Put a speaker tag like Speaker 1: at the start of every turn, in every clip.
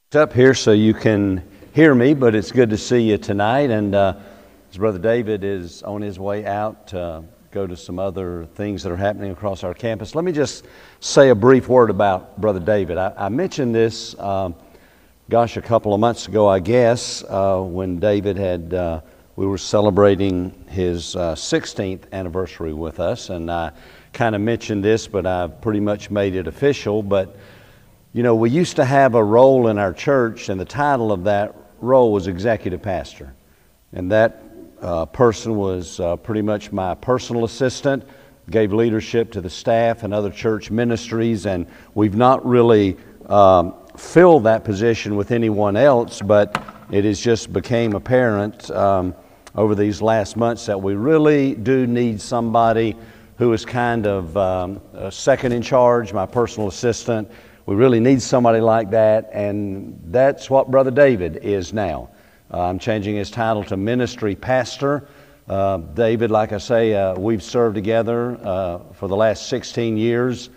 Speaker 1: Up here so you can hear me, but it's good to see you tonight. And as Brother David is on his way out to go to some other things that are happening across our campus, let me just say a brief word about Brother David. I mentioned this, a couple of months ago, I guess, when David had, we were celebrating his 16th anniversary with us, and I kind of mentioned this, but I've pretty much made it official. But you know, we used to have a role in our church, and the title of that role was executive pastor. And that person was pretty much my personal assistant, gave leadership to the staff and other church ministries, and we've not really filled that position with anyone else, but it has just became apparent over these last months that we really do need somebody who is kind of second in charge, my personal assistant. We really need somebody like that, and that's what Brother David is now. I'm changing his title to ministry pastor. David, like I say, we've served together for the last 16 years.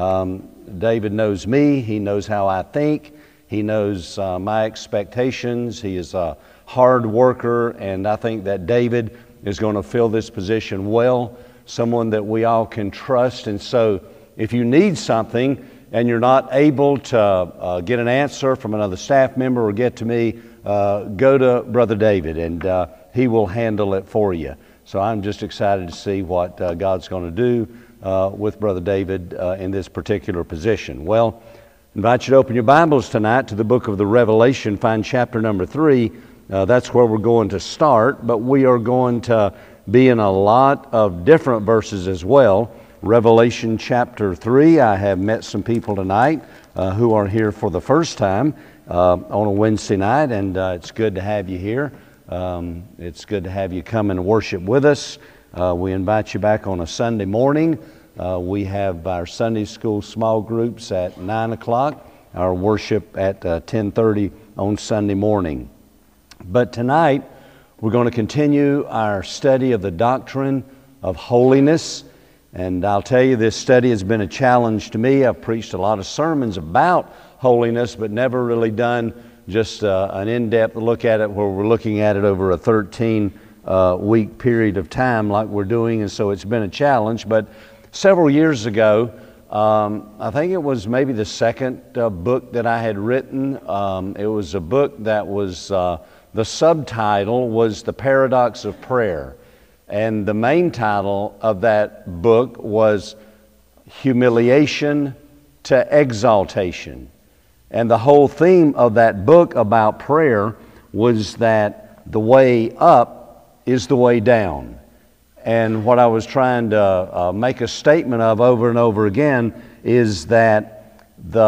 Speaker 1: David knows me. He knows how I think. He knows my expectations. He is a hard worker, and I think that David is going to fill this position well, someone that we all can trust. And so if you need something, and you're not able to get an answer from another staff member or get to me, go to Brother David, and he will handle it for you. So I'm just excited to see what God's going to do with Brother David in this particular position. Well, I invite you to open your Bibles tonight to the book of the Revelation, find chapter number 3. That's where we're going to start, but we are going to be in a lot of different verses as well. Revelation chapter 3. I have met some people tonight who are here for the first time on a Wednesday night, and it's good to have you here. It's good to have you come and worship with us. We invite you back on a Sunday morning. We have our Sunday school small groups at 9 o'clock, our worship at 10:30 on Sunday morning. But tonight, we're going to continue our study of the doctrine of holiness. And I'll tell you, this study has been a challenge to me. I've preached a lot of sermons about holiness, but never really done just an in-depth look at it where we're looking at it over a 13-week period of time like we're doing, and so it's been a challenge. But several years ago, I think it was maybe the second book that I had written. It was a book that was, the subtitle was The Paradox of Prayer. And the main title of that book was Humiliation to Exaltation. And the whole theme of that book about prayer was that the way up is the way down. And what I was trying to make a statement of over and over again is that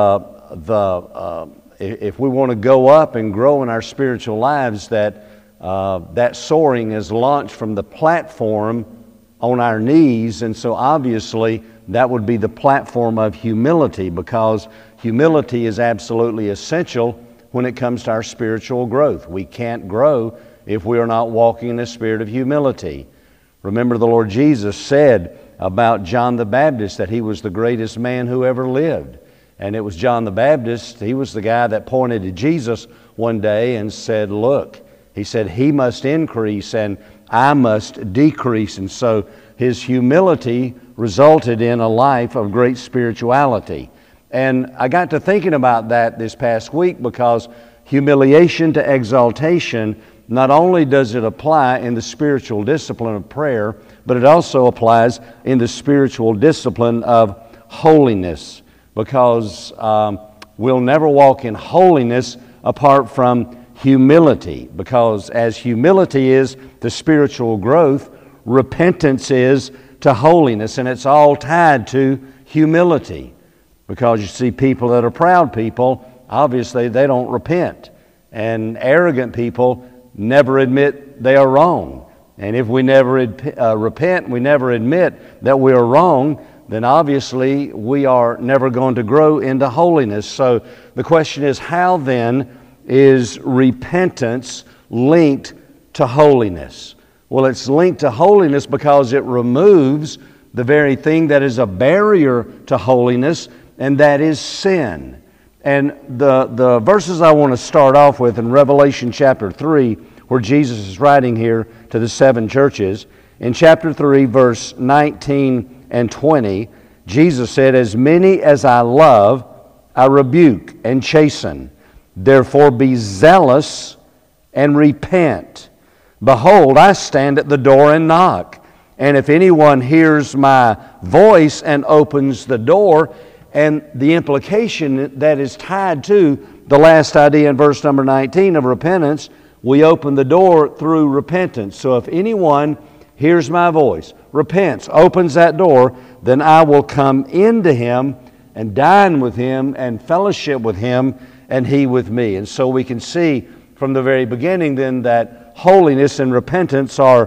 Speaker 1: if we want to go up and grow in our spiritual lives, that soaring is launched from the platform on our knees, and so obviously that would be the platform of humility, because humility is absolutely essential when it comes to our spiritual growth. We can't grow if we are not walking in a spirit of humility. Remember, the Lord Jesus said about John the Baptist that he was the greatest man who ever lived. And it was John the Baptist, he was the guy that pointed to Jesus one day and said, look, he said, he must increase and I must decrease. And so his humility resulted in a life of great spirituality. And I got to thinking about that this past week, because humiliation to exaltation, not only does it apply in the spiritual discipline of prayer, but it also applies in the spiritual discipline of holiness, because we'll never walk in holiness apart from humility, because as humility is to spiritual growth, repentance is to holiness, and it's all tied to humility. Because you see, people that are proud people, obviously they don't repent, and arrogant people never admit they are wrong. And if we never repent, we never admit that we are wrong, then obviously we are never going to grow into holiness. So the question is, how then is repentance linked to holiness? Well, it's linked to holiness because it removes the very thing that is a barrier to holiness, and that is sin. And the verses I want to start off with in Revelation chapter 3, where Jesus is writing here to the 7 churches, in chapter 3, verse 19 and 20, Jesus said, "As many as I love, I rebuke and chasten. Therefore be zealous and repent. Behold, I stand at the door and knock. And if anyone hears my voice and opens the door," and the implication that is tied to the last idea in verse number 19 of repentance, we open the door through repentance. So if anyone hears my voice, repents, opens that door, then I will come into him and dine with him and fellowship with him and he with me. And so we can see from the very beginning then that holiness and repentance are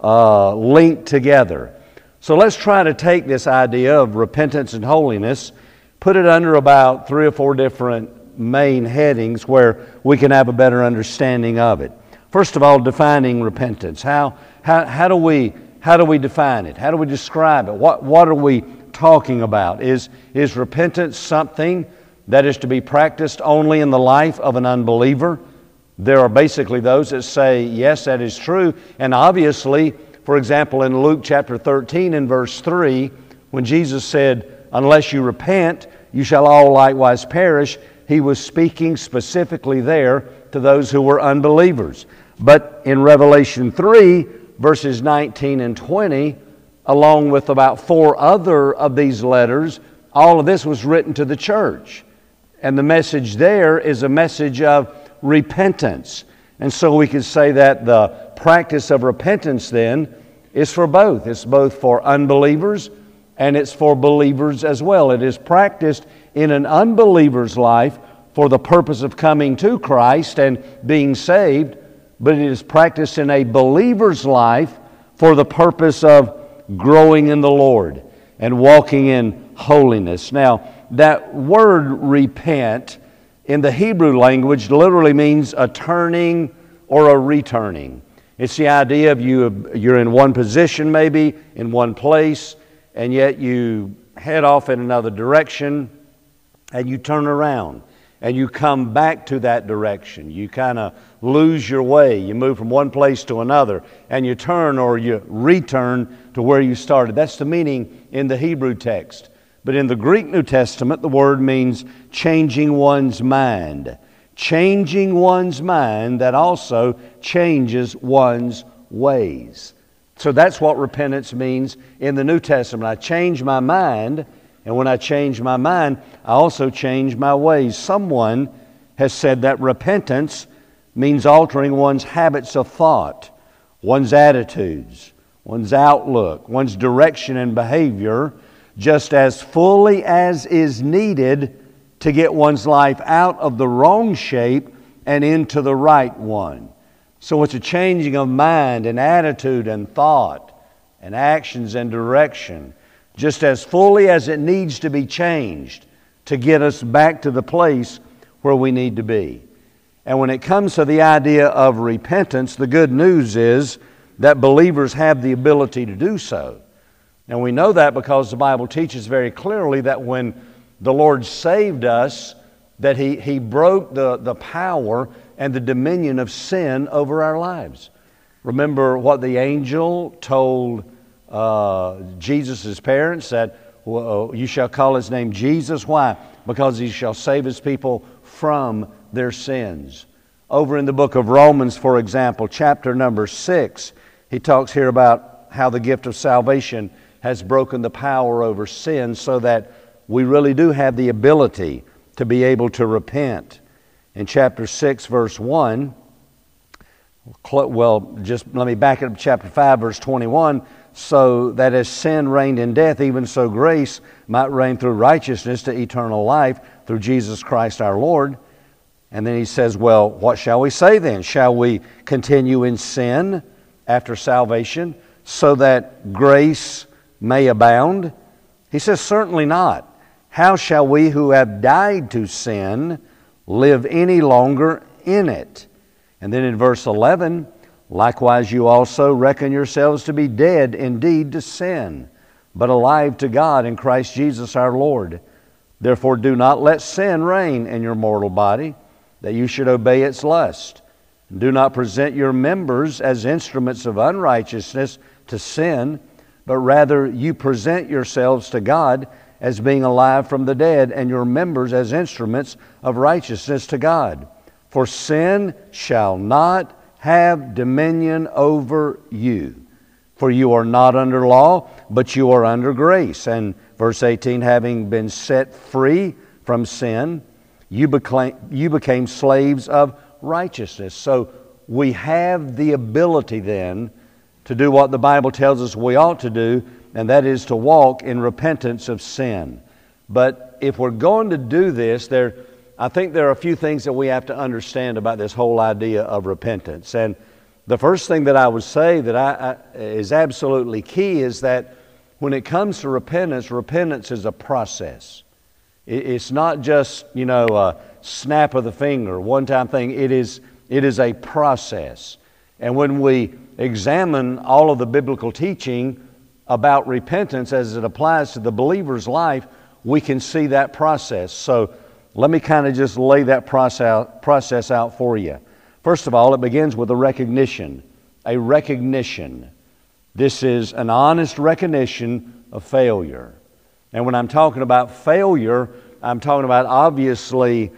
Speaker 1: linked together. So let's try to take this idea of repentance and holiness, put it under about 3 or 4 different main headings where we can have a better understanding of it. First of all, defining repentance. How do we define it? How do we describe it? What are we talking about? Is repentance something that is to be practiced only in the life of an unbeliever? There are basically those that say, yes, that is true. And obviously, for example, in Luke chapter 13 and verse 3, when Jesus said, "Unless you repent, you shall all likewise perish," He was speaking specifically there to those who were unbelievers. But in Revelation 3, verses 19 and 20, along with about 4 other of these letters, all of this was written to the church. And the message there is a message of repentance. And so we could say that the practice of repentance then is for both. It's both for unbelievers and it's for believers as well. It is practiced in an unbeliever's life for the purpose of coming to Christ and being saved, but it is practiced in a believer's life for the purpose of growing in the Lord and walking in holiness. Now, that word repent in the Hebrew language literally means a turning or a returning. It's the idea of you're in one position maybe, in one place, and yet you head off in another direction and you turn around and you come back to that direction. You kind of lose your way. You move from one place to another and you turn or you return to where you started. That's the meaning in the Hebrew text. But in the Greek New Testament, the word means changing one's mind. Changing one's mind that also changes one's ways. So that's what repentance means in the New Testament. I change my mind, and when I change my mind, I also change my ways. Someone has said that repentance means altering one's habits of thought, one's attitudes, one's outlook, one's direction and behavior, just as fully as is needed to get one's life out of the wrong shape and into the right one. So it's a changing of mind and attitude and thought and actions and direction, just as fully as it needs to be changed to get us back to the place where we need to be. And when it comes to the idea of repentance, the good news is that believers have the ability to do so. And we know that because the Bible teaches very clearly that when the Lord saved us, that He broke the power and the dominion of sin over our lives. Remember what the angel told Jesus' parents, that you shall call His name Jesus. Why? Because He shall save His people from their sins. Over in the book of Romans, for example, chapter number 6, he talks here about how the gift of salvation has broken the power over sin, so that we really do have the ability to be able to repent. In chapter 6, verse 1, well, just let me back it up to chapter 5, verse 21, so that as sin reigned in death, even so grace might reign through righteousness to eternal life through Jesus Christ our Lord. And then he says, well, what shall we say then? Shall we continue in sin after salvation so that grace may abound? He says, certainly not. How shall we who have died to sin live any longer in it? And then in verse 11, likewise you also reckon yourselves to be dead indeed to sin, but alive to God in Christ Jesus our Lord. Therefore do not let sin reign in your mortal body, that you should obey its lust. And do not present your members as instruments of unrighteousness to sin, but rather you present yourselves to God as being alive from the dead, and your members as instruments of righteousness to God. For sin shall not have dominion over you. For you are not under law, but you are under grace. And verse 18, having been set free from sin, you became slaves of righteousness. So we have the ability then to do what the Bible tells us we ought to do, and that is to walk in repentance of sin. But if we're going to do this, I think there are a few things that we have to understand about this whole idea of repentance. And the first thing that I would say that is absolutely key is that when it comes to repentance, repentance is a process. It's not just, a snap of the finger, one-time thing. It is a process. And when we examine all of the biblical teaching about repentance as it applies to the believer's life, we can see that process. So let me kind of just lay that process out for you. First of all, it begins with a recognition. A recognition. This is an honest recognition of failure. And when I'm talking about failure, I'm talking about obviously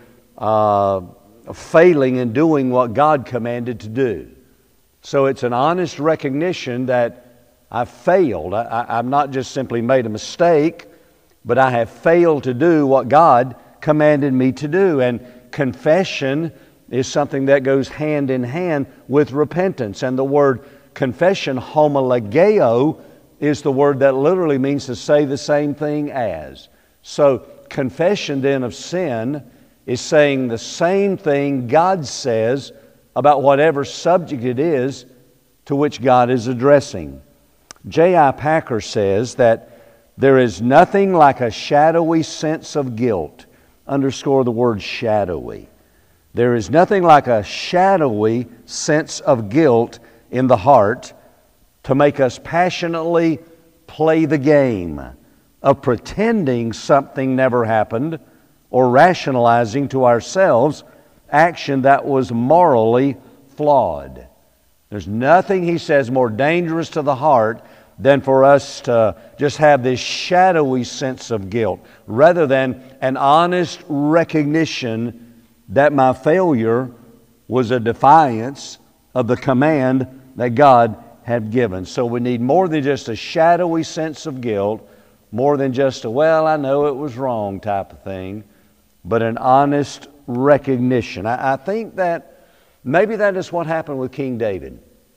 Speaker 1: failing in doing what God commanded to do. So it's an honest recognition that I've failed. I've not just simply made a mistake, but I have failed to do what God commanded me to do. And confession is something that goes hand in hand with repentance. And the word confession, homologeo, is the word that literally means to say the same thing as. So confession then of sin is saying the same thing God says about whatever subject it is to which God is addressing. J.I. Packer says that there is nothing like a shadowy sense of guilt. Underscore the word shadowy. There is nothing like a shadowy sense of guilt in the heart to make us passionately play the game of pretending something never happened or rationalizing to ourselves action that was morally flawed. There's nothing, he says, more dangerous to the heart than for us to just have this shadowy sense of guilt, rather than an honest recognition that my failure was a defiance of the command that God had given. So we need more than just a shadowy sense of guilt, more than just a, well, I know it was wrong type of thing, but an honest recognition. I think that maybe that is what happened with King David.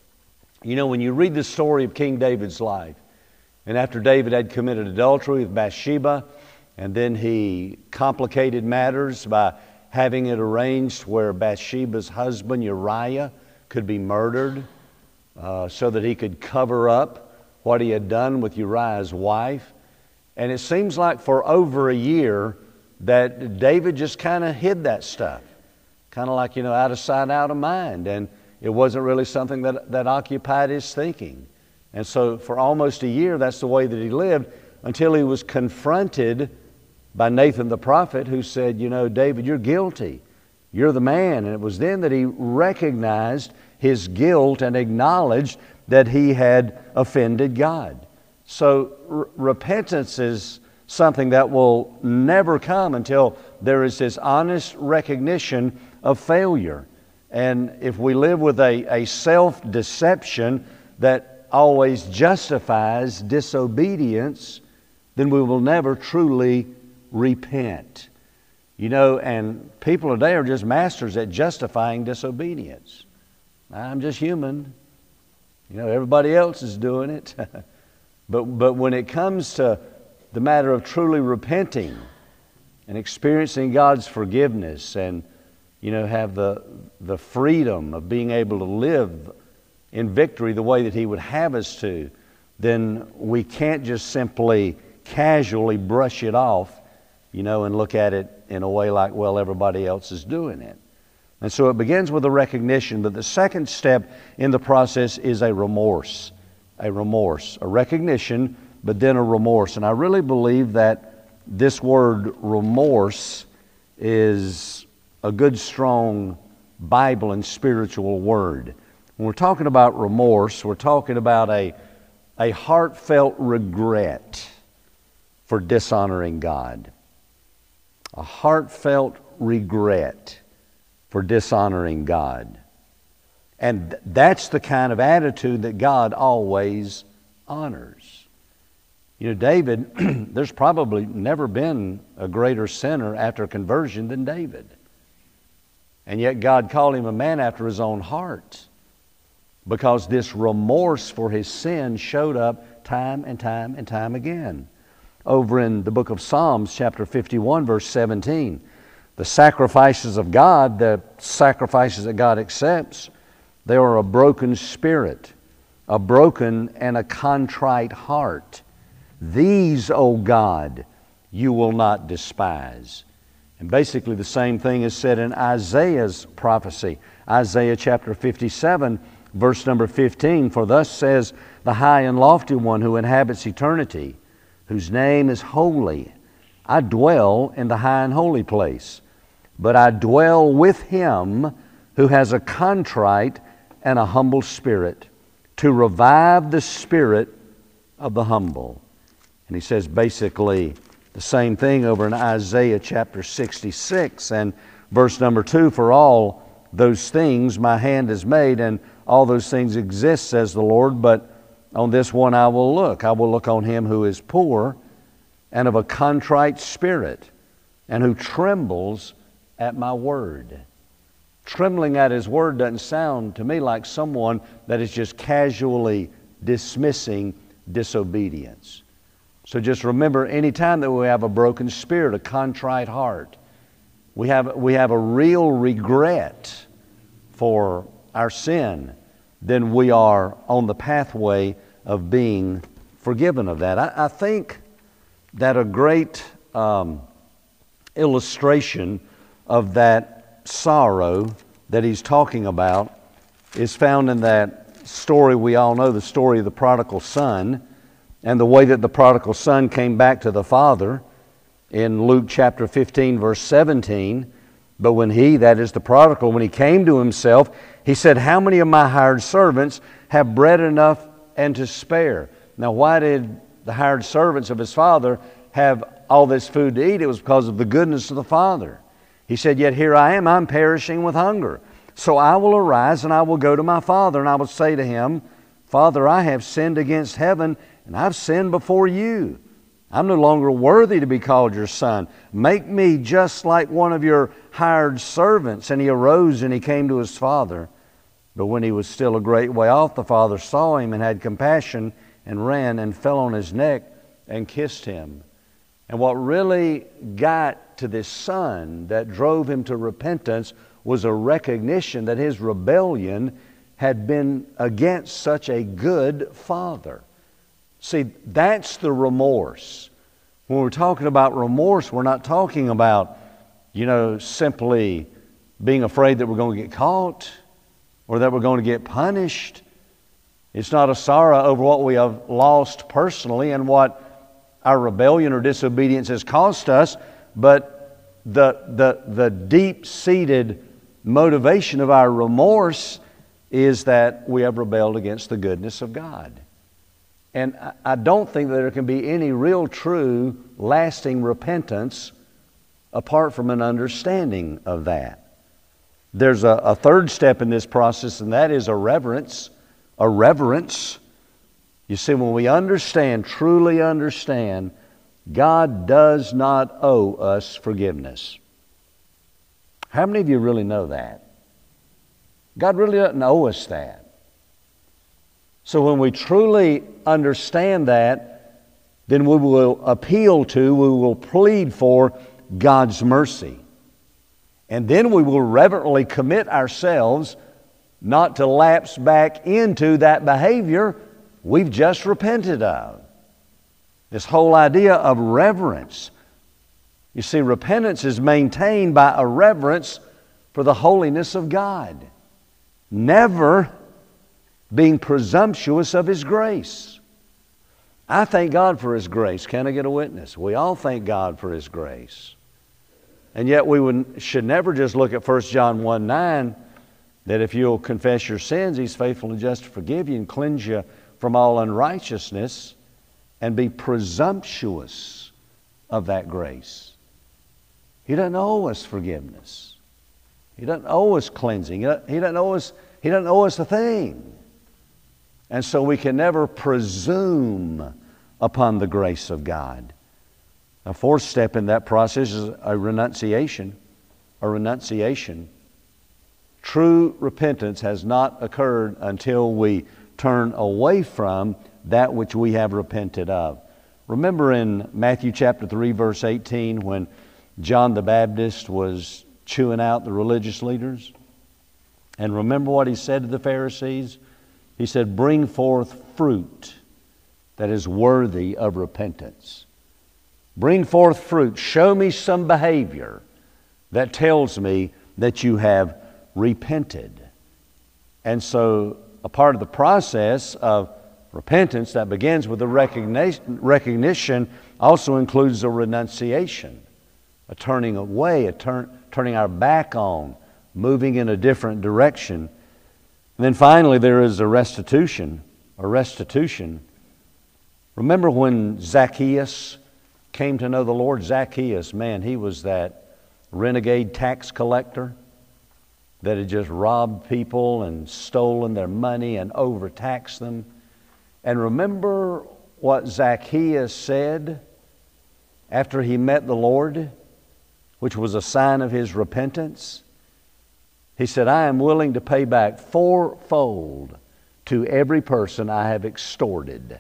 Speaker 1: When you read the story of King David's life, and after David had committed adultery with Bathsheba, and then he complicated matters by having it arranged where Bathsheba's husband Uriah could be murdered so that he could cover up what he had done with Uriah's wife. And it seems like for over a year that David just kind of hid that stuff. Kind of like, out of sight, out of mind. And it wasn't really something that occupied his thinking. And so for almost a year, that's the way that he lived until he was confronted by Nathan the prophet, who said, David, you're guilty. You're the man. And it was then that he recognized his guilt and acknowledged that he had offended God. So repentance is something that will never come until there is this honest recognition of failure. And if we live with a self-deception that always justifies disobedience, then we will never truly repent. And people today are just masters at justifying disobedience. I'm just human. Everybody else is doing it. But when it comes to the matter of truly repenting and experiencing God's forgiveness and have the freedom of being able to live in victory the way that He would have us to, then we can't just simply casually brush it off, and look at it in a way like, well, everybody else is doing it. And so it begins with a recognition, but the second step in the process is a remorse, a recognition, but then a remorse. And I really believe that this word remorse is a good, strong Bible and spiritual word. When we're talking about remorse, we're talking about a heartfelt regret for dishonoring God. A heartfelt regret for dishonoring God. And that's the kind of attitude that God always honors. You know, David, there's probably never been a greater sinner after conversion than David. And yet God called him a man after his own heart, because this remorse for his sin showed up time and time and time again. Over in the book of Psalms, chapter 51, verse 17, the sacrifices of God, the sacrifices that God accepts, they are a broken spirit, a broken and a contrite heart. These, O God, you will not despise. And basically the same thing is said in Isaiah's prophecy. Isaiah chapter 57, verse number 15, for thus says the high and lofty one who inhabits eternity, whose name is holy. I dwell in the high and holy place, but I dwell with him who has a contrite and a humble spirit, to revive the spirit of the humble. And he says basically the same thing over in Isaiah chapter 66 and verse number 2, for all those things my hand has made, and all those things exist, says the Lord, but on this one I will look. I will look on him who is poor and of a contrite spirit, and who trembles at my word. Trembling at his word doesn't sound to me like someone that is just casually dismissing disobedience. So just remember, anytime that we have a broken spirit, a contrite heart, we have a real regret for our sin, then we are on the pathway of being forgiven of that. I think that a great illustration of that sorrow that he's talking about is found in that story we all know, the story of the prodigal son, and the way that the prodigal son came back to the father in Luke chapter 15, verse 17. But when he, that is the prodigal, when he came to himself, he said, how many of my hired servants have bread enough and to spare? Now, why did the hired servants of his father have all this food to eat? It was because of the goodness of the father. He said, yet here I am, I'm perishing with hunger. So I will arise and I will go to my father, and I will say to him, Father, I have sinned against heaven, and I've sinned before you. I'm no longer worthy to be called your son. Make me just like one of your hired servants. And he arose and he came to his father. But when he was still a great way off, the father saw him and had compassion and ran and fell on his neck and kissed him. And what really got to this son that drove him to repentance was a recognition that his rebellion had been against such a good father. See, that's the remorse. When we're talking about remorse, we're not talking about, simply being afraid that we're going to get caught or that we're going to get punished. It's not a sorrow over what we have lost personally and what our rebellion or disobedience has cost us, but the deep-seated motivation of our remorse is that we have rebelled against the goodness of God. And I don't think that there can be any real, true, lasting repentance apart from an understanding of that. There's a third step in this process, and that is a reverence. A reverence. You see, when we understand, truly understand, God does not owe us forgiveness. How many of you really know that? God really doesn't owe us that. So when we truly understand that, then we will appeal to, we will plead for God's mercy. And then we will reverently commit ourselves not to lapse back into that behavior we've just repented of. This whole idea of reverence. You see, repentance is maintained by a reverence for the holiness of God. Never being presumptuous of His grace. I thank God for His grace. Can I get a witness? We all thank God for His grace. And yet we should never just look at 1 John 1:9, that if you'll confess your sins, He's faithful and just to forgive you and cleanse you from all unrighteousness, and be presumptuous of that grace. He doesn't owe us forgiveness. He doesn't owe us cleansing. He doesn't owe us a thing. And so we can never presume upon the grace of God. A fourth step in that process is a renunciation. A renunciation. True repentance has not occurred until we turn away from that which we have repented of. Remember in Matthew chapter 3, verse 18, when John the Baptist was chewing out the religious leaders? And remember what he said to the Pharisees? He said, "Bring forth fruit that is worthy of repentance." Bring forth fruit. Show me some behavior that tells me that you have repented. And so a part of the process of repentance that begins with the recognition also includes a renunciation, a turning away, turning our back on, moving in a different direction. And then finally there is a restitution. A restitution. Remember when Zacchaeus came to know the Lord? Zacchaeus, man, he was that renegade tax collector that had just robbed people and stolen their money and overtaxed them. And remember what Zacchaeus said after he met the Lord, which was a sign of his repentance? He said, "I am willing to pay back fourfold to every person I have extorted."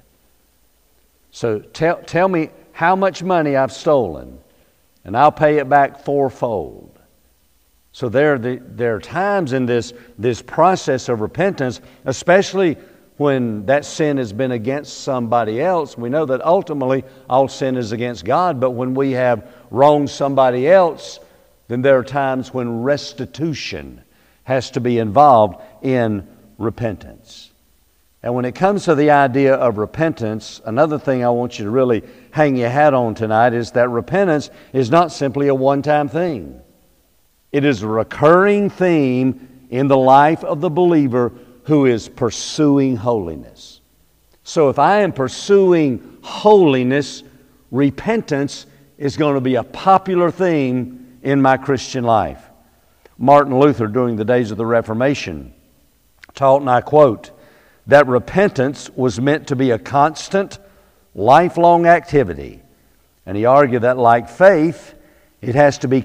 Speaker 1: So tell me how much money I've stolen, and I'll pay it back fourfold. So there are times in this process of repentance, especially when that sin has been against somebody else. We know that ultimately all sin is against God, but when we have wronged somebody else, then there are times when restitution has to be involved in repentance. And when it comes to the idea of repentance, another thing I want you to really hang your hat on tonight is that repentance is not simply a one-time thing. It is a recurring theme in the life of the believer who is pursuing holiness. So if I am pursuing holiness, repentance is going to be a popular theme in my Christian life. Martin Luther, during the days of the Reformation, taught, and I quote, that repentance was meant to be a constant, lifelong activity. And he argued that, like faith, it has to be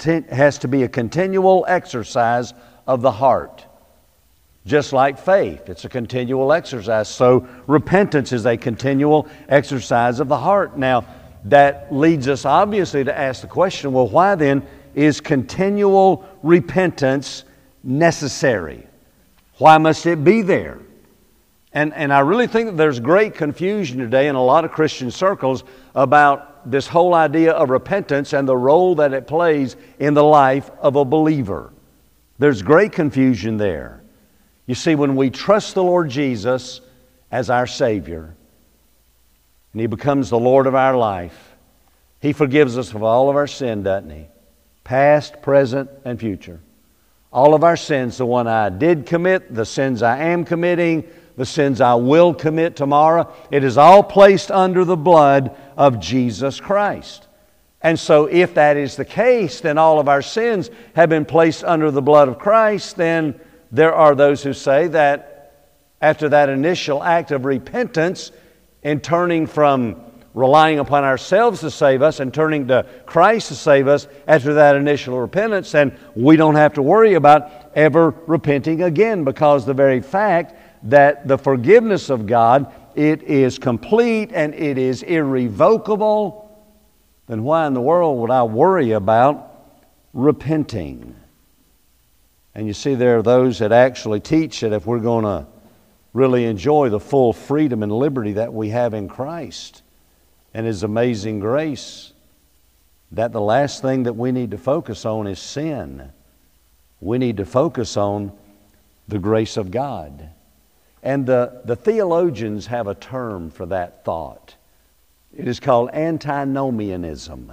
Speaker 1: a continual exercise of the heart. Just like faith, it's a continual exercise. So repentance is a continual exercise of the heart. Now, that leads us obviously to ask the question, well, why then is continual repentance necessary? Why must it be there? And I really think that there's great confusion today in a lot of Christian circles about this whole idea of repentance and the role that it plays in the life of a believer. There's great confusion there. You see, when we trust the Lord Jesus as our Savior, and He becomes the Lord of our life, He forgives us of all of our sin, doesn't He? Past, present, and future. All of our sins, the one I did commit, the sins I am committing, the sins I will commit tomorrow, it is all placed under the blood of Jesus Christ. And so if that is the case, then all of our sins have been placed under the blood of Christ. Then there are those who say that after that initial act of repentance and turning from relying upon ourselves to save us and turning to Christ to save us after that initial repentance, and we don't have to worry about ever repenting again, because the very fact that the forgiveness of God, it is complete and it is irrevocable, then why in the world would I worry about repenting? And you see, there are those that actually teach that if we're going to really enjoy the full freedom and liberty that we have in Christ and His amazing grace, that the last thing that we need to focus on is sin. We need to focus on the grace of God. And the theologians have a term for that thought. It is called antinomianism.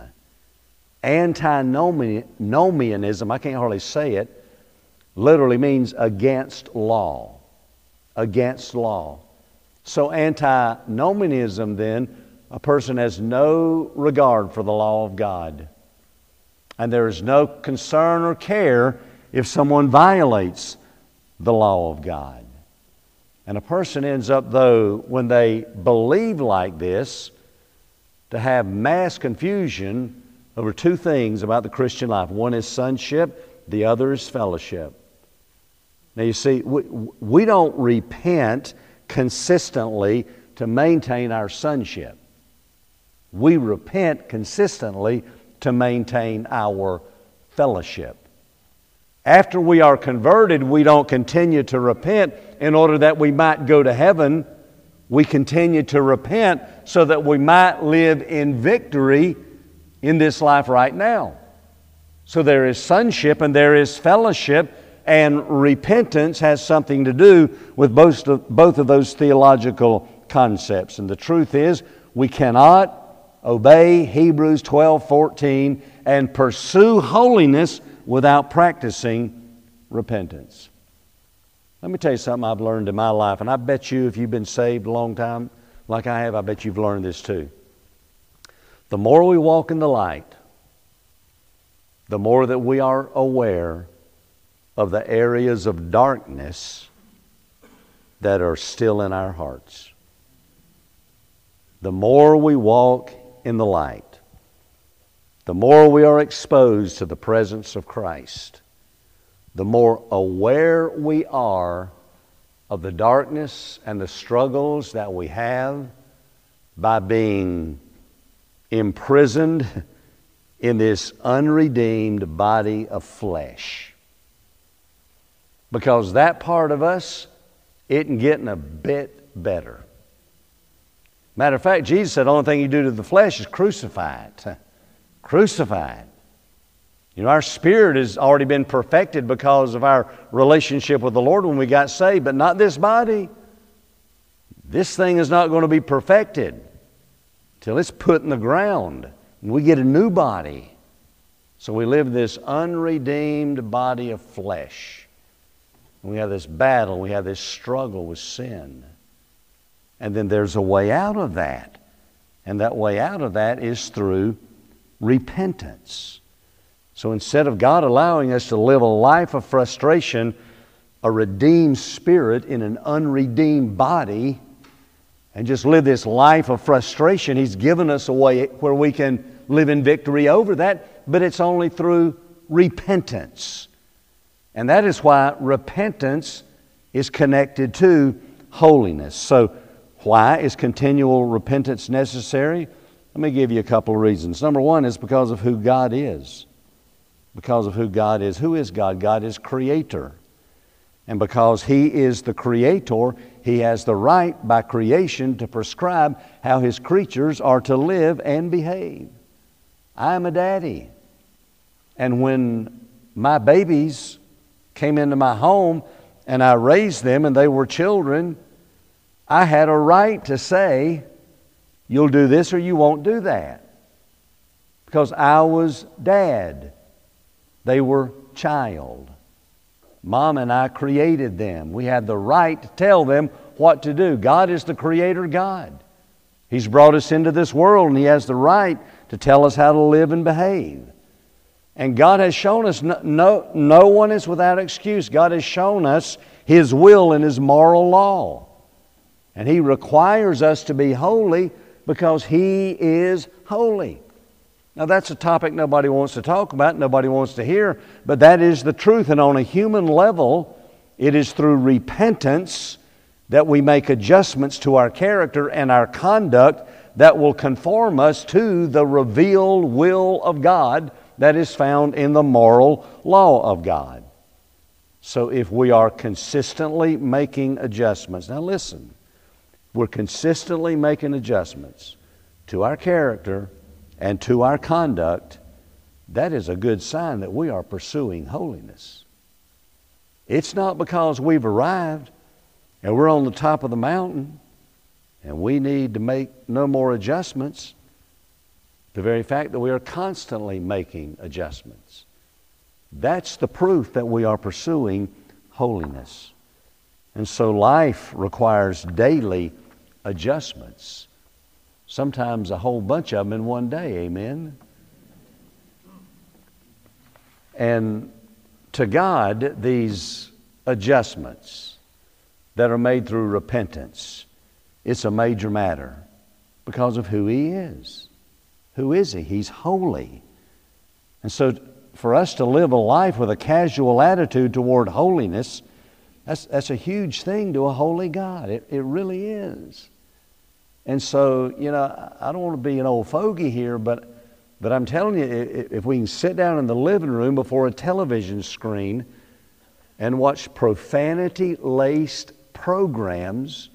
Speaker 1: Antinomianism, I can't hardly say it, literally means against law. Against law. So antinomianism then, a person has no regard for the law of God. And there is no concern or care if someone violates the law of God. And a person ends up, though, when they believe like this, to have mass confusion over two things about the Christian life. One is sonship, the other is fellowship. Now you see, we don't repent consistently to maintain our sonship. We repent consistently to maintain our fellowship. After we are converted, we don't continue to repent in order that we might go to heaven. We continue to repent so that we might live in victory in this life right now. So there is sonship and there is fellowship, and repentance has something to do with both of those theological concepts. And the truth is, we cannot obey Hebrews 12:14 and pursue holiness without practicing repentance. Let me tell you something I've learned in my life, and I bet you if you've been saved a long time, like I have, I bet you've learned this too. The more we walk in the light, the more that we are aware of the areas of darkness that are still in our hearts. The more we walk in the light, the more we are exposed to the presence of Christ, the more aware we are of the darkness and the struggles that we have by being imprisoned in this unredeemed body of flesh. Because that part of us isn't getting a bit better. Matter of fact, Jesus said the only thing you do to the flesh is crucify it. Crucify it. You know, our spirit has already been perfected because of our relationship with the Lord when we got saved, but not this body. This thing is not going to be perfected till it's put in the ground and we get a new body. So we live this unredeemed body of flesh. And we have this battle, we have this struggle with sin. And then there's a way out of that. And that way out of that is through repentance. So instead of God allowing us to live a life of frustration, a redeemed spirit in an unredeemed body, and just live this life of frustration, He's given us a way where we can live in victory over that, but it's only through repentance. And that is why repentance is connected to holiness. So why is continual repentance necessary? Let me give you a couple of reasons. Number one is because of who God is. Because of who God is. Who is God? God is Creator. And because He is the Creator, He has the right by creation to prescribe how His creatures are to live and behave. I'm a daddy. And when my babies came into my home and I raised them and they were children, I had a right to say, you'll do this or you won't do that. Because I was dad. They were child. Mom and I created them. We had the right to tell them what to do. God is the Creator God. He's brought us into this world and He has the right to tell us how to live and behave. And God has shown us no one is without excuse. God has shown us His will and His moral law. And He requires us to be holy because He is holy. Now that's a topic nobody wants to talk about, nobody wants to hear, but that is the truth. And on a human level, it is through repentance that we make adjustments to our character and our conduct that will conform us to the revealed will of God that is found in the moral law of God. So if we are consistently making adjustments, now listen, we're consistently making adjustments to our character and to our conduct, that is a good sign that we are pursuing holiness. It's not because we've arrived. And we're on the top of the mountain, and we need to make no more adjustments. The very fact that we are constantly making adjustments. That's the proof that we are pursuing holiness. And so life requires daily adjustments. Sometimes a whole bunch of them in one day, amen? And to God, these adjustments that are made through repentance, it's a major matter because of who He is. Who is He? He's holy. And so for us to live a life with a casual attitude toward holiness, that's a huge thing to a holy God. It really is. And so, I don't want to be an old fogey here, but I'm telling you, if we can sit down in the living room before a television screen and watch profanity-laced programs,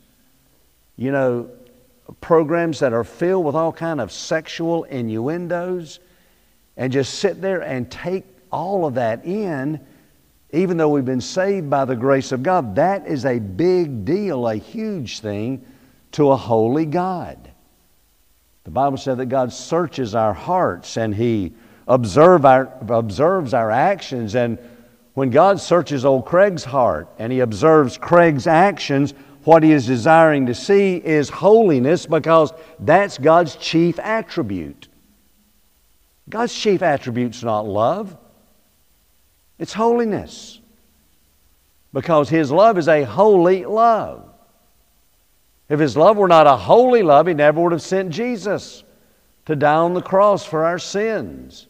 Speaker 1: programs that are filled with all kind of sexual innuendos, and just sit there and take all of that in, even though we've been saved by the grace of God, that is a big deal, a huge thing to a holy God. The Bible said that God searches our hearts and He observes our actions. And when God searches old Craig's heart and He observes Craig's actions, what He is desiring to see is holiness, because that's God's chief attribute. God's chief attribute's not love. It's holiness. Because His love is a holy love. If His love were not a holy love, He never would have sent Jesus to die on the cross for our sins.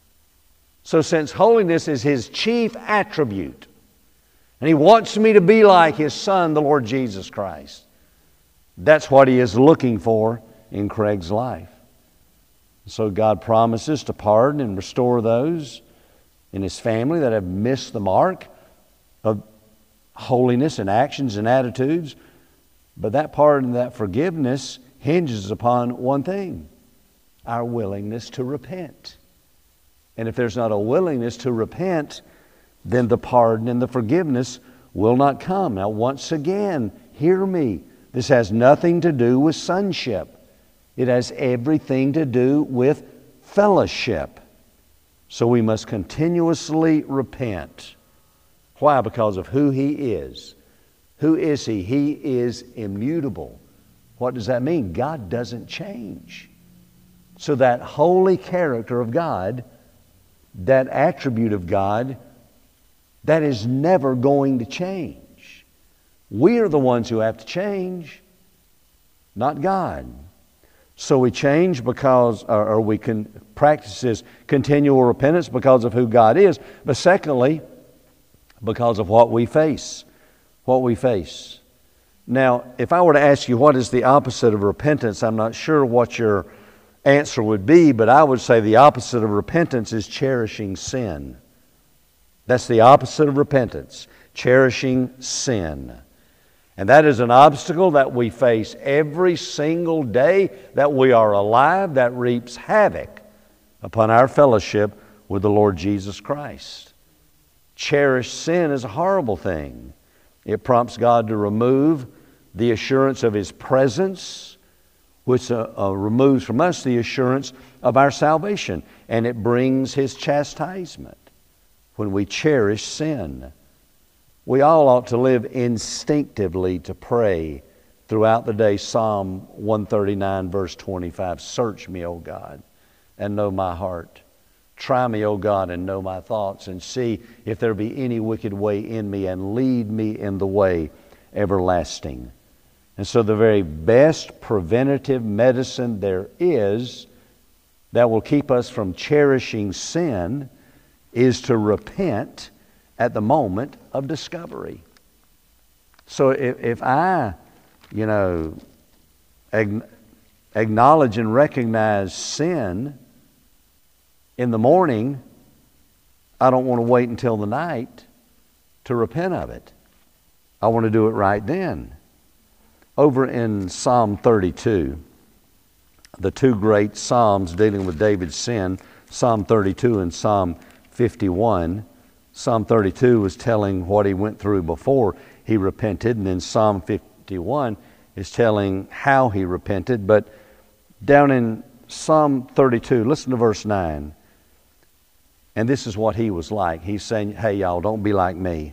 Speaker 1: So since holiness is His chief attribute, and He wants me to be like His Son, the Lord Jesus Christ, that's what He is looking for in Craig's life. So God promises to pardon and restore those in His family that have missed the mark of holiness in actions and attitudes. But that pardon, that forgiveness hinges upon one thing: our willingness to repent. And if there's not a willingness to repent, then the pardon and the forgiveness will not come. Now, once again, hear me. This has nothing to do with sonship. It has everything to do with fellowship. So we must continuously repent. Why? Because of who He is. Who is He? He is immutable. What does that mean? God doesn't change. So that holy character of God, that attribute of God, that is never going to change. We are the ones who have to change, not God. So we change because, or we can practice this continual repentance because of who God is. But secondly, because of what we face. What we face. Now, if I were to ask you what is the opposite of repentance, I'm not sure what your answer would be, but I would say the opposite of repentance is cherishing sin. That's the opposite of repentance, cherishing sin. And that is an obstacle that we face every single day that we are alive, that reaps havoc upon our fellowship with the Lord Jesus Christ. Cherished sin is a horrible thing. It prompts God to remove the assurance of His presence, which removes from us the assurance of our salvation. And it brings His chastisement when we cherish sin. We all ought to live instinctively to pray throughout the day. Psalm 139 verse 25, "Search me, O God, and know my heart. Try me, O God, and know my thoughts, and see if there be any wicked way in me, and lead me in the way everlasting." And so the very best preventative medicine there is that will keep us from cherishing sin is to repent at the moment of discovery. So if I, acknowledge and recognize sin in the morning, I don't want to wait until the night to repent of it. I want to do it right then. Over in Psalm 32, the two great Psalms dealing with David's sin, Psalm 32 and Psalm 51, Psalm 32 was telling what he went through before. he repented. And then Psalm 51 is telling how he repented. But down in Psalm 32, listen to verse 9. And this is what he was like. He's saying, hey, y'all, don't be like me.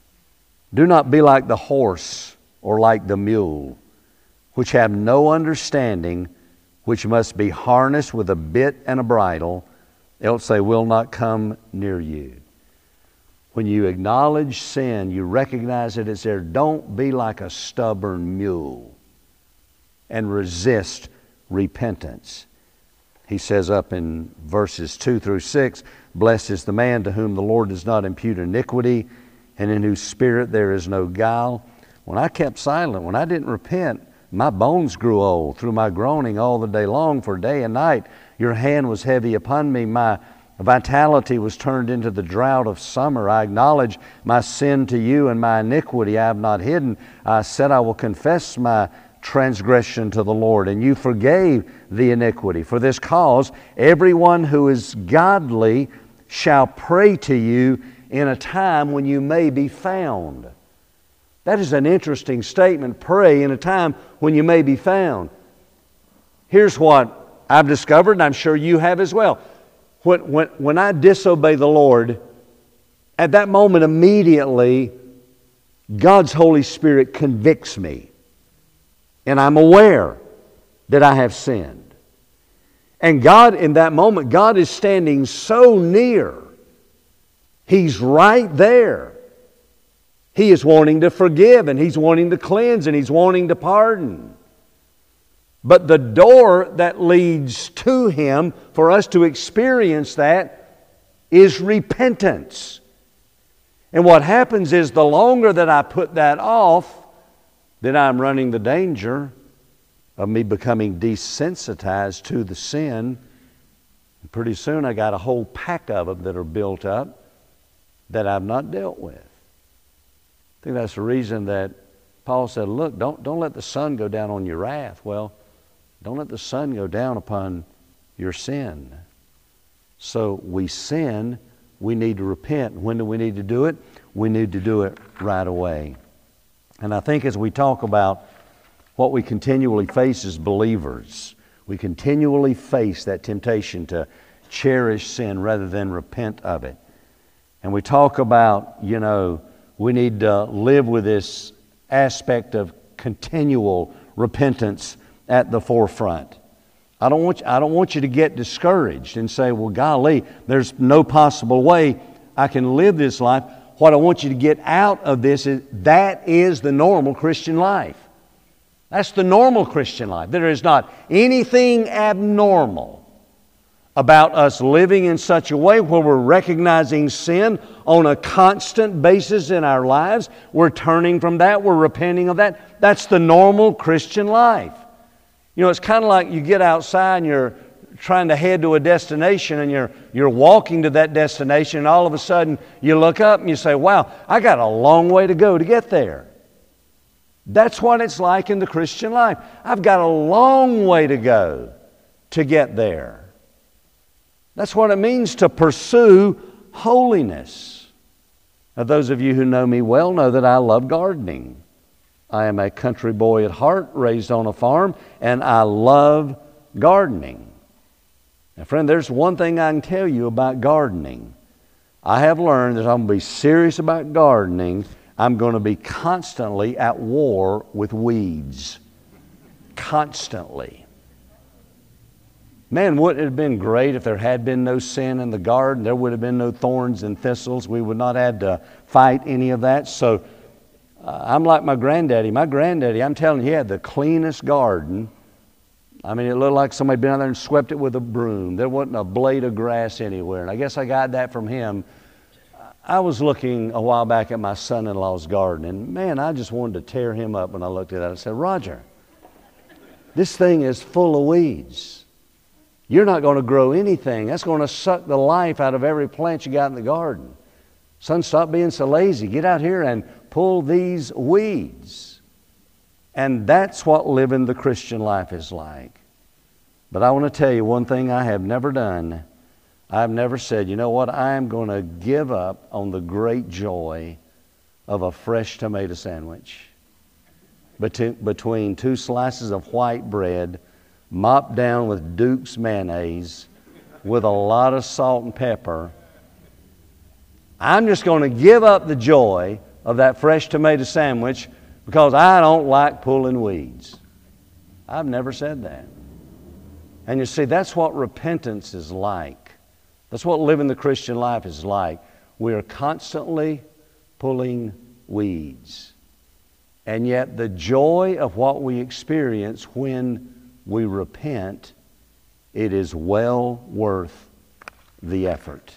Speaker 1: Do not be like the horse or like the mule, which have no understanding, which must be harnessed with a bit and a bridle, else they will not come near you. When you acknowledge sin, you recognize that it's there. Don't be like a stubborn mule and resist repentance. He says up in verses 2 through 6, blessed is the man to whom the Lord does not impute iniquity, and in whose spirit there is no guile. When I kept silent, when I didn't repent, my bones grew old through my groaning all the day long, for day and night your hand was heavy upon me. My vitality was turned into the drought of summer. I acknowledge my sin to you, and my iniquity I have not hidden. I said, I will confess my transgression to the Lord, and you forgave the iniquity. For this cause, everyone who is godly shall pray to you in a time when you may be found. That is an interesting statement. Pray in a time when you may be found. Here's what I've discovered, and I'm sure you have as well. When I disobey the Lord, at that moment immediately, God's Holy Spirit convicts me. And I'm aware that I have sinned. And God, in that moment, God is standing so near. He's right there. He is wanting to forgive, and He's wanting to cleanse, and He's wanting to pardon. But the door that leads to Him for us to experience that is repentance. And what happens is the longer that I put that off, then I'm running the danger of me becoming desensitized to the sin. And pretty soon I got a whole pack of them that are built up that I've not dealt with. I think that's the reason that Paul said, look, don't let the sun go down on your wrath. Well, don't let the sun go down upon your sin. So we sin, we need to repent. When do we need to do it? We need to do it right away. And I think as we talk about what we continually face as believers, we continually face that temptation to cherish sin rather than repent of it. And we talk about, we need to live with this aspect of continual repentance at the forefront. I don't want you to get discouraged and say, well, golly, there's no possible way I can live this life. What I want you to get out of this is that is the normal Christian life. That's the normal Christian life. There is not anything abnormal about us living in such a way where we're recognizing sin on a constant basis in our lives. We're turning from that. We're repenting of that. That's the normal Christian life. It's kind of like you get outside and you're trying to head to a destination, and you're walking to that destination, and all of a sudden you look up and you say, wow, I got a long way to go to get there. That's what it's like in the Christian life. I've got a long way to go to get there. That's what it means to pursue holiness. Now, those of you who know me well know that I love gardening. I am a country boy at heart, raised on a farm, and I love gardening. Now, friend, there's one thing I can tell you about gardening. I have learned that I'm going to be serious about gardening. I'm going to be constantly at war with weeds. Constantly. Man, wouldn't it have been great if there had been no sin in the garden? There would have been no thorns and thistles. We would not have had to fight any of that. So I'm like my granddaddy. My granddaddy, I'm telling you, he had the cleanest garden. I mean, it looked like somebody had been out there and swept it with a broom. There wasn't a blade of grass anywhere. And I guess I got that from him. I was looking a while back at my son-in-law's garden, and man, I just wanted to tear him up when I looked at that. I said, Roger, this thing is full of weeds. You're not going to grow anything. That's going to suck the life out of every plant you got in the garden. Son, stop being so lazy. Get out here and pull these weeds. And that's what living the Christian life is like. But I want to tell you one thing I have never done. I've never said, you know what, I am going to give up on the great joy of a fresh tomato sandwich between two slices of white bread mopped down with Duke's mayonnaise with a lot of salt and pepper. I'm just going to give up the joy of that fresh tomato sandwich because I don't like pulling weeds. I've never said that. And you see, that's what repentance is like. That's what living the Christian life is like. We are constantly pulling weeds. And yet the joy of what we experience when we repent, it is well worth the effort.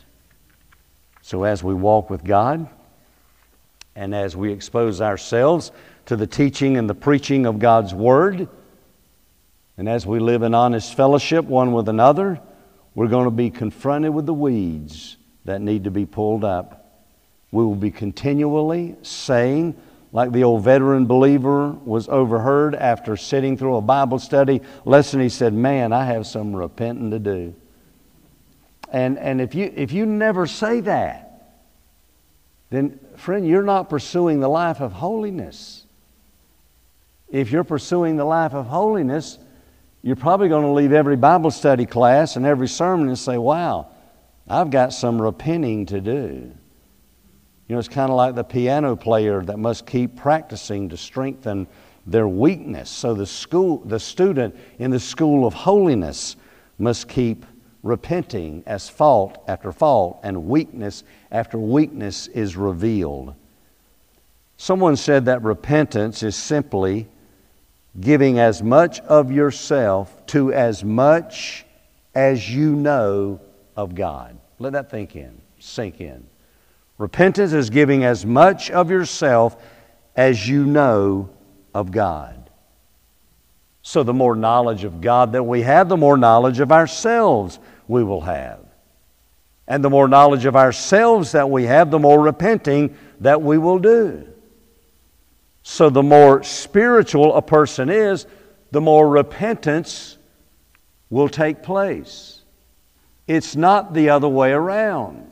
Speaker 1: So as we walk with God, and as we expose ourselves to the teaching and the preaching of God's Word, and as we live in honest fellowship one with another, we're going to be confronted with the weeds that need to be pulled up. We will be continually saying, like the old veteran believer was overheard after sitting through a Bible study lesson, he said, "Man, I have some repenting to do." And if you never say that, then, friend, you're not pursuing the life of holiness. If you're pursuing the life of holiness, you're probably going to leave every Bible study class and every sermon and say, "Wow, I've got some repenting to do." You know, it's kind of like the piano player that must keep practicing to strengthen their weakness. So the student in the school of holiness must keep repenting as fault after fault and weakness after weakness is revealed. Someone said that repentance is simply giving as much of yourself to as much as you know of God. Let that sink in. Repentance is giving as much of yourself as you know of God. So the more knowledge of God that we have, the more knowledge of ourselves we will have. And the more knowledge of ourselves that we have, the more repenting that we will do. So the more spiritual a person is, the more repentance will take place. It's not the other way around.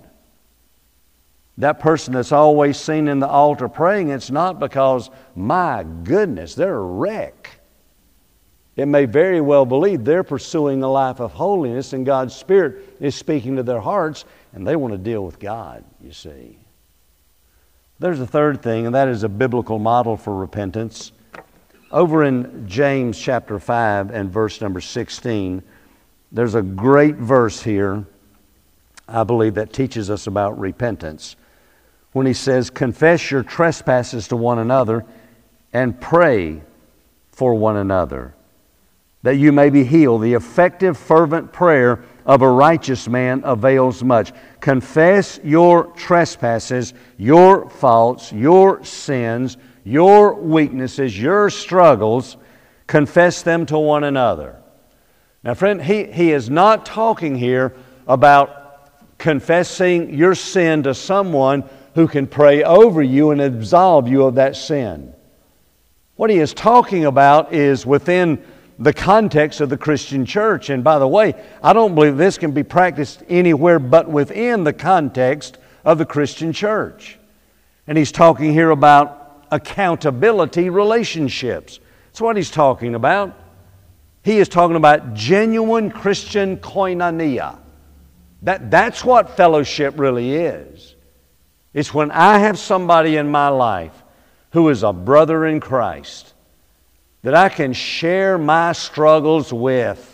Speaker 1: That person that's always seen in the altar praying, it's not because, my goodness, they're a wreck. It may very well believe they're pursuing a life of holiness and God's Spirit is speaking to their hearts and they want to deal with God, you see. There's a third thing, and that is a biblical model for repentance. Over in James chapter 5 and verse number 16, there's a great verse here, I believe, that teaches us about repentance. When he says, "Confess your trespasses to one another and pray for one another, that you may be healed. The effective, fervent prayer of a righteous man avails much." Confess your trespasses, your faults, your sins, your weaknesses, your struggles. Confess them to one another. Now, friend, he is not talking here about confessing your sin to someone who can pray over you and absolve you of that sin. What he is talking about is within the context of the Christian church. And by the way, I don't believe this can be practiced anywhere but within the context of the Christian church. And he's talking here about accountability relationships. That's what he's talking about. He is talking about genuine Christian koinonia. That's what fellowship really is. It's when I have somebody in my life who is a brother in Christ that I can share my struggles with,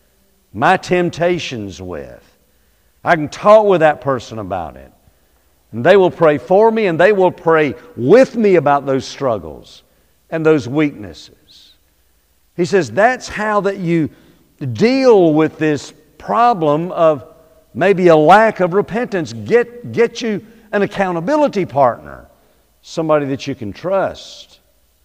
Speaker 1: my temptations with. I can talk with that person about it. And they will pray for me and they will pray with me about those struggles and those weaknesses. He says that's how that you deal with this problem of maybe a lack of repentance. Get you an accountability partner, somebody that you can trust.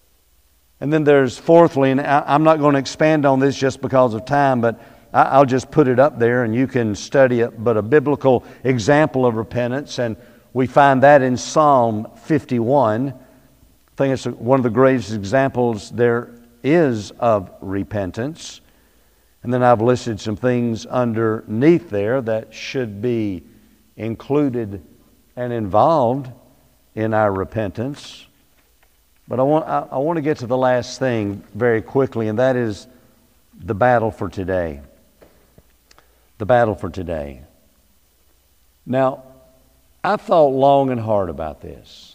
Speaker 1: And then there's fourthly, and I'm not going to expand on this just because of time, but I'll just put it up there and you can study it, but a biblical example of repentance, and we find that in Psalm 51. I think it's one of the greatest examples there is of repentance. And then I've listed some things underneath there that should be included and involved in our repentance. But I want to get to the last thing very quickly, and that is the battle for today. The battle for today. Now, I thought long and hard about this.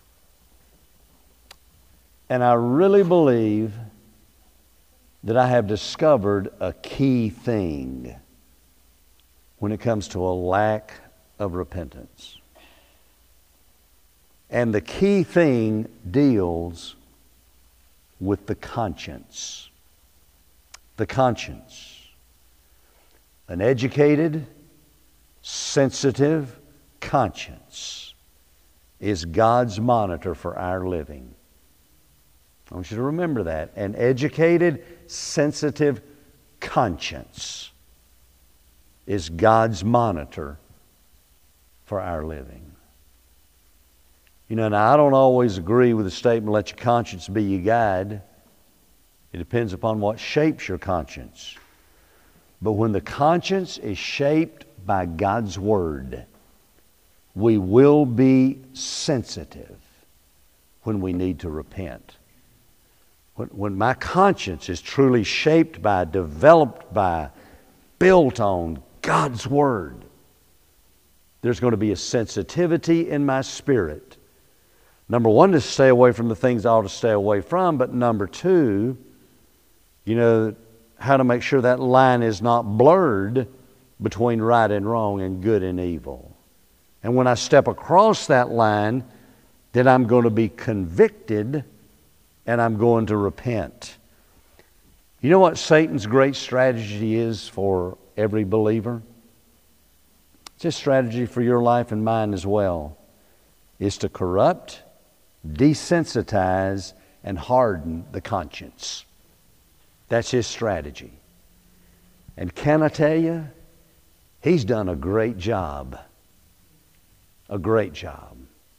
Speaker 1: And I really believe that I have discovered a key thing when it comes to a lack of repentance. And the key thing deals with the conscience. The conscience. An educated, sensitive conscience is God's monitor for our living. I want you to remember that. An educated, sensitive conscience is God's monitor for our living. You know, now I don't always agree with the statement, let your conscience be your guide. It depends upon what shapes your conscience. But when the conscience is shaped by God's Word, we will be sensitive when we need to repent. When my conscience is truly shaped by, developed by, built on God's Word, there's going to be a sensitivity in my spirit. Number one, to stay away from the things I ought to stay away from. But number two, you know, how to make sure that line is not blurred between right and wrong and good and evil. And when I step across that line, then I'm going to be convicted and I'm going to repent. You know what Satan's great strategy is for every believer? It's his strategy for your life and mine as well, is to corrupt, desensitize, and harden the conscience. That's his strategy. And can I tell you, he's done a great job. A great job.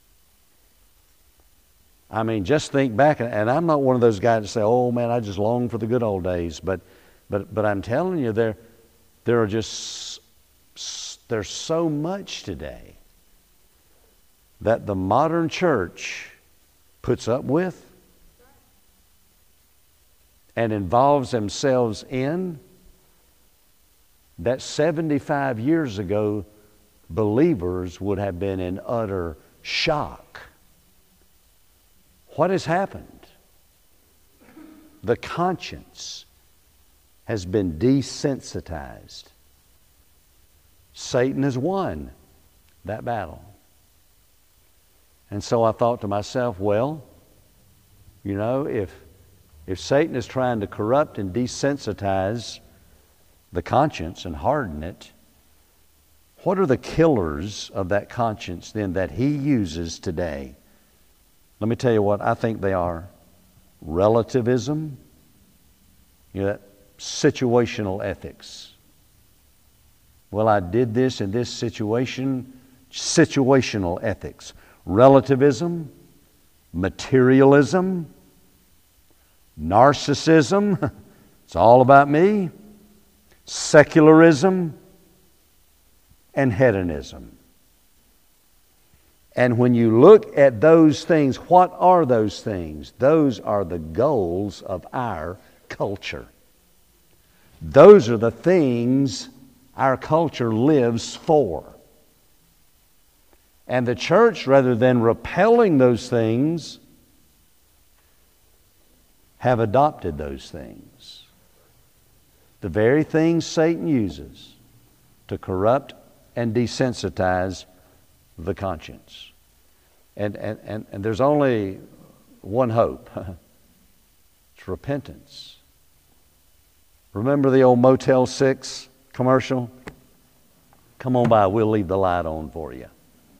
Speaker 1: I mean, just think back, and I'm not one of those guys that say, oh man, I just long for the good old days. But I'm telling you, there's so much today that the modern church puts up with and involves themselves in, that 75 years ago believers would have been in utter shock. What has happened? The conscience has been desensitized. Satan has won that battle. And so I thought to myself, well, you know, if Satan is trying to corrupt and desensitize the conscience and harden it, what are the killers of that conscience then that he uses today? Let me tell you what I think they are. Relativism, you know, that situational ethics. Well, I did this in this situation, situational ethics. Relativism, materialism, narcissism, it's all about me, secularism, and hedonism. And when you look at those things, what are those things? Those are the goals of our culture. Those are the things our culture lives for. And the church, rather than repelling those things, have adopted those things. The very things Satan uses to corrupt and desensitize the conscience. And there's only one hope. It's repentance. Remember the old Motel 6 commercial? Come on by, we'll leave the light on for you.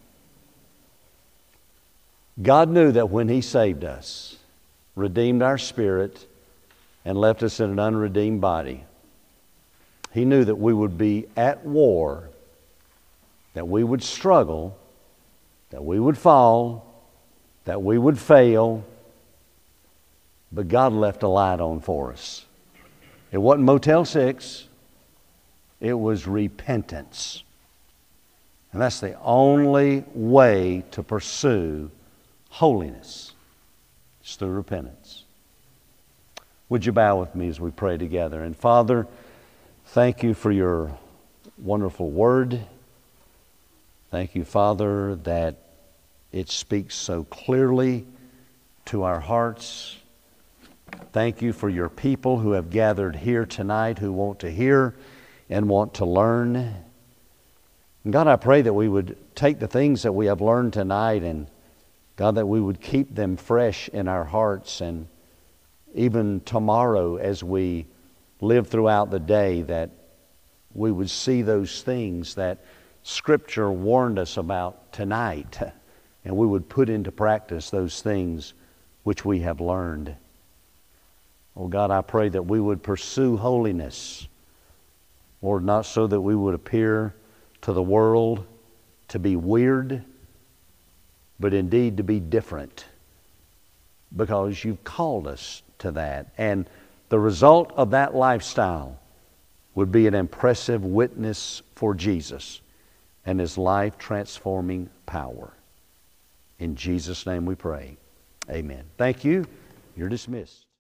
Speaker 1: God knew that when He saved us, redeemed our spirit, and left us in an unredeemed body, He knew that we would be at war, that we would struggle, that we would fall, that we would fail, but God left a light on for us. It wasn't Motel 6, it was repentance. And that's the only way to pursue holiness. It's through repentance. Would you bow with me as we pray together? And Father, thank you for your wonderful word. Thank you, Father, that it speaks so clearly to our hearts. Thank you for your people who have gathered here tonight who want to hear and want to learn. And God, I pray that we would take the things that we have learned tonight and God, that we would keep them fresh in our hearts, and even tomorrow as we live throughout the day, that we would see those things that Scripture warned us about tonight, and we would put into practice those things which we have learned. Oh God, I pray that we would pursue holiness, Lord, not so that we would appear to the world to be weird, but indeed to be different, because you've called us to that. And the result of that lifestyle would be an impressive witness for Jesus and His life-transforming power. In Jesus' name we pray. Amen. Thank you. You're dismissed.